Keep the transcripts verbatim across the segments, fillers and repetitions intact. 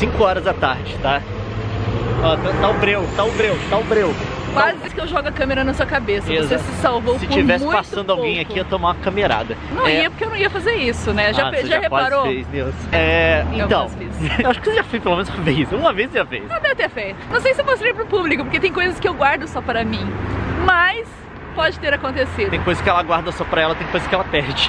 cinco horas da tarde, tá? Ó, tá, tá o breu, tá o breu, tá o breu. Quase que eu jogo a câmera na sua cabeça. Exato. Você se salvou Se por tivesse muito passando pouco. alguém aqui, ia tomar uma camerada. Não é... ia, porque eu não ia fazer isso, né? Já, ah, já, já reparou? Fez, Deus. É, Eu então, fiz. eu acho que você já fez pelo menos uma vez. Uma vez já fez. Não deve ter feito. Não sei se eu mostrei pro público, porque tem coisas que eu guardo só para mim. Mas pode ter acontecido. Tem coisa que ela guarda só pra ela, tem coisa que ela perde.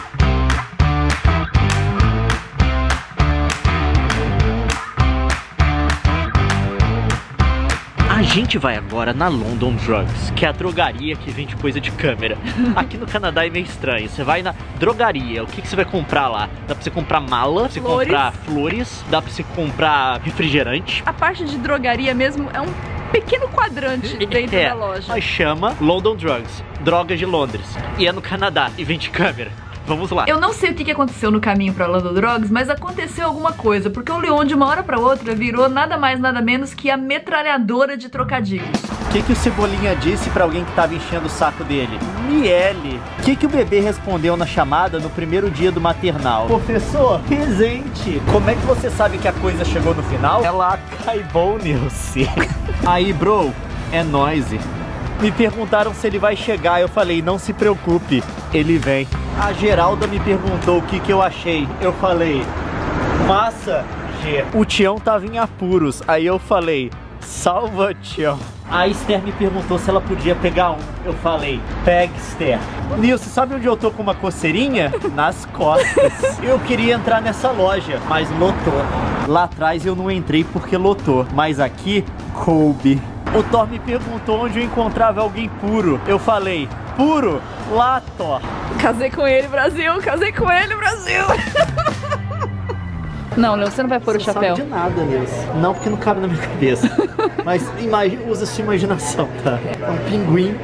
A gente vai agora na London Drugs, que é a drogaria que vende coisa de câmera. Aqui no Canadá é meio estranho. Você vai na drogaria, o que, que você vai comprar lá? Dá pra você comprar mala, você Flores. comprar flores, dá pra você comprar refrigerante. A parte de drogaria mesmo é um pequeno quadrante dentro é, da loja. Mas chama London Drugs, drogas de Londres. E é no Canadá e vende câmera. Vamos lá. Eu não sei o que aconteceu no caminho pra London Drugs, mas aconteceu alguma coisa, porque o Leon de uma hora pra outra virou nada mais nada menos que a metralhadora de trocadilhos. O que, que o Cebolinha disse pra alguém que tava enchendo o saco dele? Miele. O que, que o bebê respondeu na chamada no primeiro dia do maternal? Professor, presente. Como é que você sabe que a coisa chegou no final? Ela cai bom, Nilce. Aí, bro, é noise. Me perguntaram se ele vai chegar, eu falei, não se preocupe, ele vem. A Geralda me perguntou o que, que eu achei, eu falei, massa, G. O Tião tava em apuros, aí eu falei, salva, Tião. A Esther me perguntou se ela podia pegar um, eu falei, pega, Esther. Nilce, sabe onde eu tô com uma coceirinha? Nas costas. Eu queria entrar nessa loja, mas lotou. Lá atrás eu não entrei porque lotou, mas aqui, coube. O Thor me perguntou onde eu encontrava alguém puro. Eu falei, puro? Lá, Thor. Casei com ele, Brasil! Casei com ele, Brasil! Não, Leon, você não vai pôr o Você chapéu. Não sabe de nada, Nilce. Não, porque não cabe na minha cabeça. Mas imagina, usa sua imaginação, tá? É um pinguim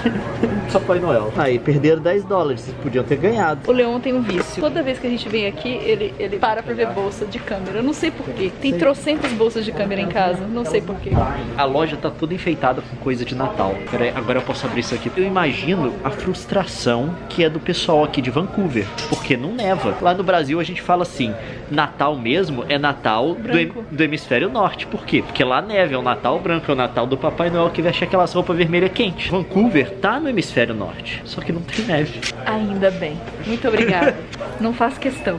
Papai Noel. Aí, perderam dez dólares. Vocês podiam ter ganhado. O Leon tem um vício. Toda vez que a gente vem aqui, ele, ele para pra ver bolsa de câmera. Eu não sei porquê. Tem trocentas bolsas de câmera em casa. Não sei porquê. A loja tá toda enfeitada com coisa de Natal. Peraí, agora eu posso abrir isso aqui. Eu imagino a frustração que é do pessoal aqui de Vancouver, porque não neva. Lá no Brasil a gente fala assim, Natal mesmo é Natal do, hem do hemisfério norte. Por quê? Porque lá neve, é o Natal branco, é o Natal do Papai Noel que veste aquelas roupas vermelhas quentes. Vancouver tá no hemisfério norte, só que não tem neve. Ainda bem. Muito obrigada. Não faço questão.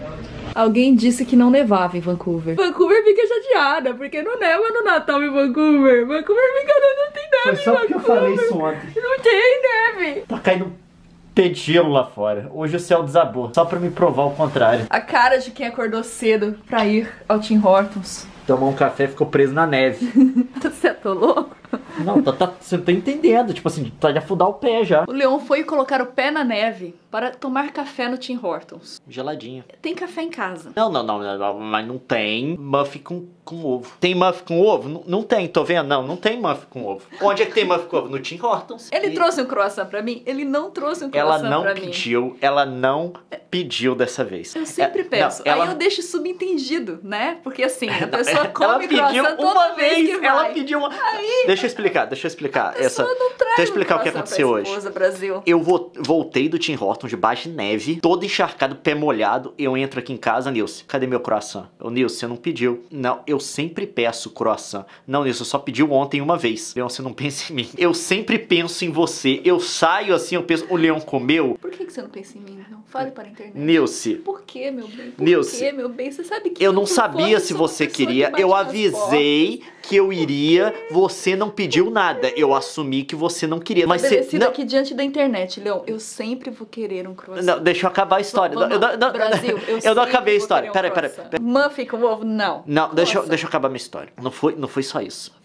Alguém disse que não nevava em Vancouver. Vancouver fica chateada, porque não neva no Natal em Vancouver. Vancouver fica, não, não tem neve. Foi só porque eu falei isso ontem. Não tem neve. Tá caindo pé de gelo lá fora. Hoje o céu desabou, só pra me provar o contrário. A cara de quem acordou cedo pra ir ao Tim Hortons. Tomou um café e ficou preso na neve. Você atolou? Não, tá, tá, você não tá entendendo. Tipo assim, tá de afundar o pé já. O Leon foi colocar o pé na neve para tomar café no Tim Hortons. Geladinho. Tem café em casa. Não, não, não, não, não, mas não tem muffin com, com ovo. Tem muffin com ovo? Não, não tem, tô vendo? Não, não tem muffin com ovo. Onde é que tem muffin com ovo? No Tim Hortons. Ele E trouxe um croissant pra mim? Ele não trouxe um ela croissant não pra mim. pediu, ela não pediu dessa vez. Eu sempre É, peço. não, ela... Aí eu deixo subentendido, né? Porque assim, a Não, pessoa come ela pediu croissant toda uma vez vez, que vai. ela pediu uma... Aí, Deixa eu explicar, deixa eu explicar. a pessoa Essa... não traz Deixa eu explicar um o que croissant aconteceu pra hoje. esposa, Brasil. Eu vo- voltei do Tim Hortons debaixo de neve, todo encharcado, pé molhado. Eu entro aqui em casa, Nilce, cadê meu croissant? Eu, Nilce, você não pediu. Não, eu sempre peço croissant. Não, Nilce, eu só pediu ontem uma vez. Leon, você não pensa em mim. Eu sempre penso em você. Eu saio assim, eu penso, o Leon comeu? Por que, que você não pensa em mim? Não fale para a internet. Nilce. Por que, meu bem? Por Nilce, que, meu bem? Você sabe que eu não por sabia fora se sou uma você pessoa queria. que bate Eu nas avisei que eu iria. Você não pediu nada. Eu assumi que você não queria. Mas você... Estabelecido Não, aqui diante da internet, Leon. Eu sempre vou querer um croissant. não, deixa eu acabar a história. Vamos Eu, lá. não, não, Brasil, eu, eu não sempre acabei a vou história. querer um Peraí, peraí. croissant. Muffin com ovo? Não. Não, deixa eu, Croissant. deixa eu acabar minha história. Não foi, não foi só isso.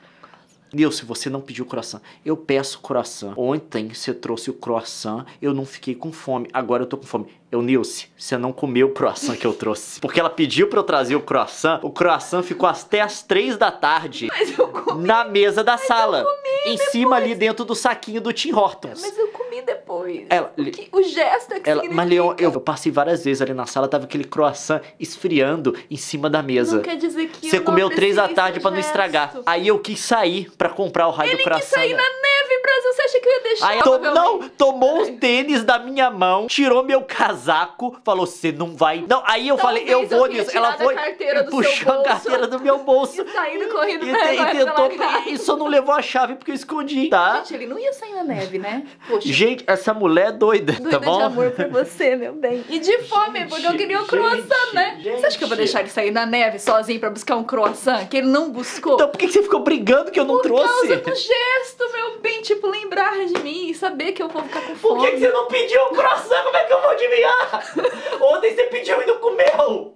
Nilce, você não pediu croissant. Eu peço croissant. Ontem você trouxe o croissant, eu não fiquei com fome. Agora eu tô com fome. Eu, Nilce, você não comeu o croissant que eu trouxe. Porque ela pediu pra eu trazer o croissant. O croissant ficou até as três da tarde Mas eu comi. na mesa da sala. eu comi em cima ali dentro do saquinho do Tim Hortons. Mas eu comi depois. Ela- o, que- o gesto é que Ela, mas Leon, significa. eu, eu passei várias vezes ali na sala, tava aquele croissant esfriando em cima da mesa. Não quer dizer que Você eu não comeu três da apreciei tarde seu pra não gesto. estragar. Aí eu quis sair pra comprar o raio Ele do quis croissant. sair na neve, Brasil. Você acha que eu ia deixar Aí to não, tomou os tênis da minha mão, tirou meu casaco, falou, você não vai... Não, aí eu Talvez falei, eu eu vou tenha nisso. Ela tirado a foi carteira e do puxou seu a carteira do meu bolso. E saindo correndo E, pra te- e embora tentou... pela casa. E só não levou a chave porque eu escondi, tá? Gente, ele não ia sair na neve, né? Poxa. Gente, essa mulher é doida, Doida tá bom? de amor por você, meu bem. E de fome, porque eu queria um gente, croissant, né? gente. Você acha que eu vou deixar ele sair na neve sozinho pra buscar um croissant que ele não buscou? Então por que que você ficou brigando que eu não Por trouxe? causa do gesto, meu bem, tipo, lembrar de mim e saber que eu vou ficar com Por fome. que que você não pediu um croissant? Como é que eu vou adivinhar? Ontem você pediu e não comeu.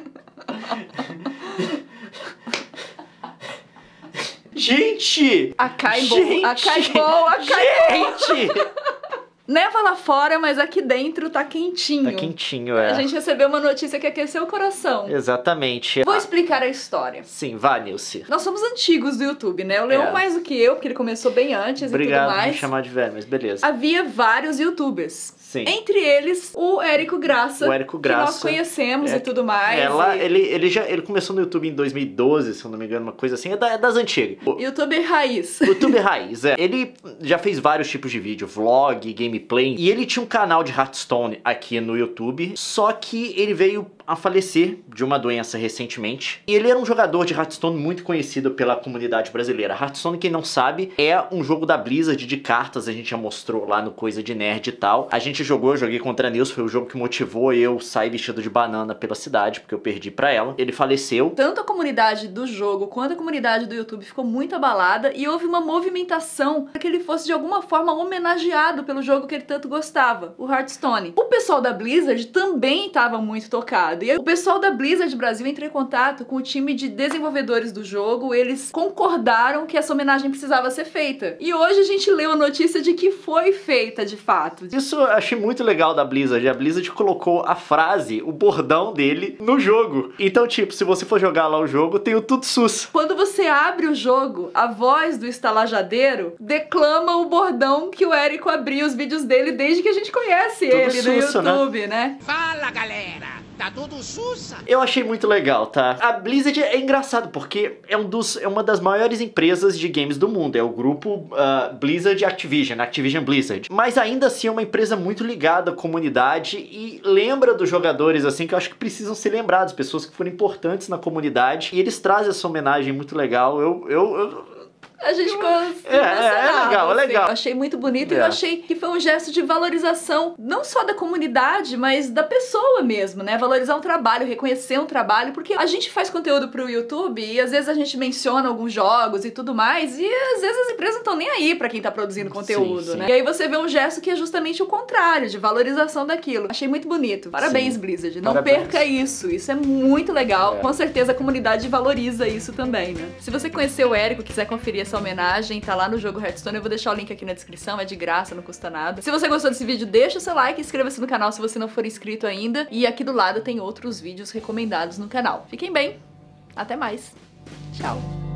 Gente! Acabou, Gente! acabou, acabou. Gente! Neva lá fora, mas aqui dentro tá quentinho. Tá quentinho, é. A gente recebeu uma notícia que aqueceu o coração. Exatamente. Vou explicar a história. Sim, vá, Nilce. Nós somos antigos do YouTube, né? O Leon É. mais do que eu, porque ele começou bem antes Obrigado e tudo por mais. me chamar de velho, mas beleza. Havia vários YouTubers. Sim. Entre eles, o Érico Graça. O Érico Que nós Graça. conhecemos É, e tudo mais. Ela, e... ele, ele já ele começou no YouTube em dois mil e doze, se eu não me engano, uma coisa assim. É, da- é das antigas. O YouTuber raiz. YouTube raiz, é. Ele já fez vários tipos de vídeo, vlog, gameplay. E ele tinha um canal de Hearthstone aqui no YouTube. Só que ele veio a falecer de uma doença recentemente. E ele era um jogador de Hearthstone muito conhecido pela comunidade brasileira. Hearthstone, quem não sabe, é um jogo da Blizzard de cartas. A gente já mostrou lá no Coisa de Nerd e tal. A gente jogou, eu joguei contra a Nilce. Foi o jogo que motivou eu sair vestido de banana pela cidade, porque eu perdi pra ela. Ele faleceu. Tanto a comunidade do jogo quanto a comunidade do YouTube ficou muito abalada e houve uma movimentação para que ele fosse de alguma forma homenageado pelo jogo que ele tanto gostava, o Hearthstone. O pessoal da Blizzard também estava muito tocado e o pessoal da Blizzard Brasil entrou em contato com o time de desenvolvedores do jogo, eles concordaram que essa homenagem precisava ser feita. E hoje a gente leu a notícia de que foi feita de fato. Isso eu achei muito legal da Blizzard. A Blizzard colocou a frase, o bordão dele, no jogo. Então, tipo, se você for jogar lá o jogo, tem o Tudo Sus. Quando você abre o jogo, a voz do estalajadeiro declama o bordão que o Érico abriu os vídeos dele desde que a gente conhece Tudo ele no sussa, né? YouTube, né? Fala, galera! Tá tudo sussa! Eu achei muito legal, tá? A Blizzard é engraçado porque é, um dos, é uma das maiores empresas de games do mundo. É o grupo uh, Blizzard Activision, Activision Blizzard. Mas ainda assim é uma empresa muito ligada à comunidade e lembra dos jogadores, assim, que eu acho que precisam ser lembrados. Pessoas que foram importantes na comunidade. E eles trazem essa homenagem muito legal. Eu... eu, eu... A gente ficou É, é, é legal, é legal. Eu achei muito bonito e É. eu achei que foi um gesto de valorização, não só da comunidade, mas da pessoa mesmo, né? Valorizar um trabalho, reconhecer um trabalho, porque a gente faz conteúdo pro YouTube e às vezes a gente menciona alguns jogos e tudo mais, e às vezes as empresas não estão nem aí pra quem tá produzindo conteúdo, Sim, sim. né? E aí você vê um gesto que é justamente o contrário, de valorização daquilo. Achei muito bonito. Parabéns, Sim. Blizzard. Não Parabéns. perca isso. Isso é muito legal. É. Com certeza a comunidade valoriza isso também, né? Se você conheceu o Érico e quiser conferir essa homenagem, tá lá no jogo Hearthstone, eu vou deixar o link aqui na descrição, é de graça, não custa nada. Se você gostou desse vídeo, deixa o seu like, inscreva-se no canal se você não for inscrito ainda, e aqui do lado tem outros vídeos recomendados no canal. Fiquem bem, até mais, tchau!